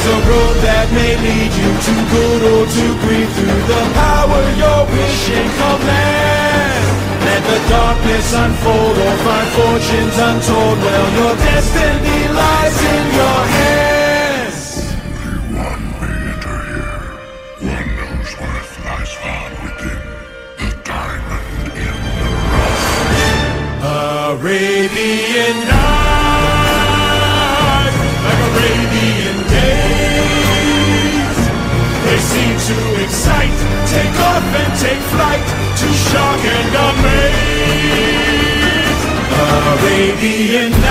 There's a road that may lead you to good or to greed. Through the power your wishing command, let the darkness unfold or find fortunes untold. Well, your destiny lies in your hands. Only one may enter here, one whose worth lies far within the diamond in the rough. Arabian night, like Arabian days, they seem to excite, take off and take flight, to shock and amaze. Arabian